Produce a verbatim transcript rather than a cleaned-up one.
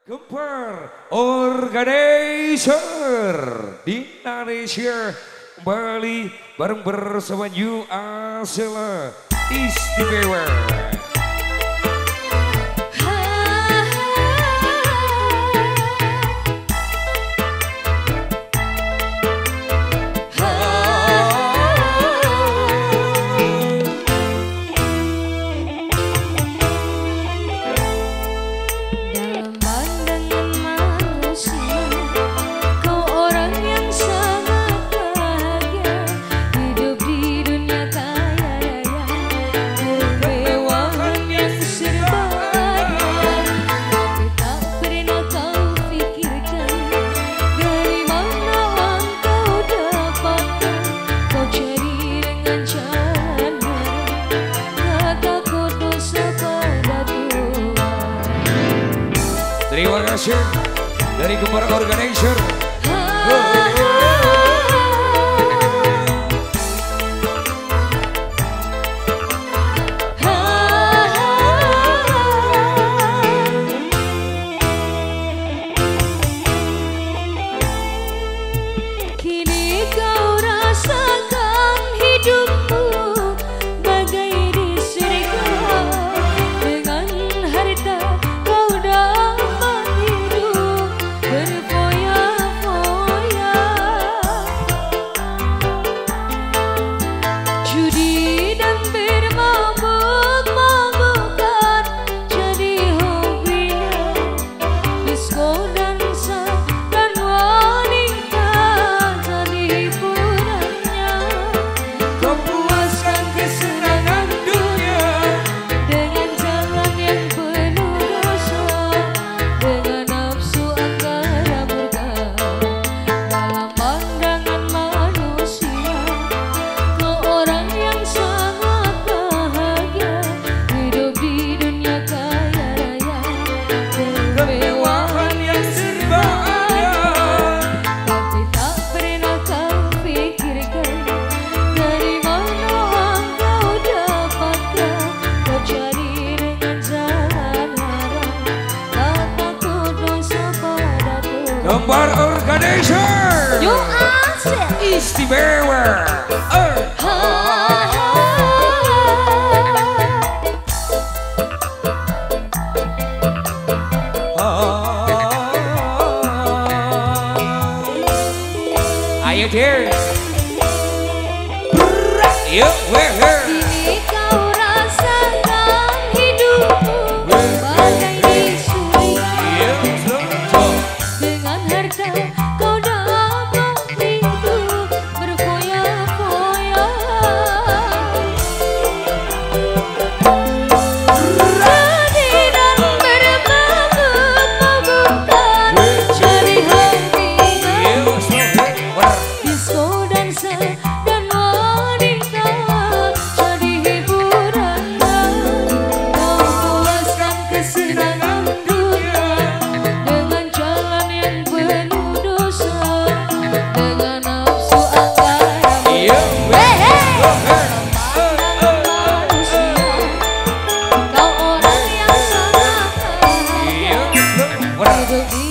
Gempar organizer di Annesia Balik bareng bersama New Asella istimewa. Terima kasih dari Gempar Organizer. Kini kau rasakan hidupmu bagai di surga, dengan harta kau dapat hidup berfoya-foya. Judi dan bermabuk-mabukan jadi hobinya, disko dansa dan wanita jadi hiburannya. Kau puaskan kesenangan dunia Dengan jalan yang penuh dosa, dengan nafsu angkara murka. Dalam pandangan manusia, kau orang yang sangat bahagia, hidup di dunia kaya raya, kemewahan yang serba ada. tapi tak pernah kau pikirkan dari mana engkau dapatkan. Kau cari dengan jalan haram, tak takut dosa pada Tuhan. Gempar Organizer Yo Asel. istimewa. Eh. Ayo dear. Yuk, weher. Kini kau rasakan hidupmu bagai di surga, dengan harta kau dapat hidup berfoya-foya. Sedih dan bermabuk-mabukan jadi hobinya, disko dansa dan wanita jadi hiburannya. Kau puaskan kesenangan dunia dengan jalan yang penuh dosa, dengan nafsu angkara manusia. Kau orang yang sangat bahagia, hidup di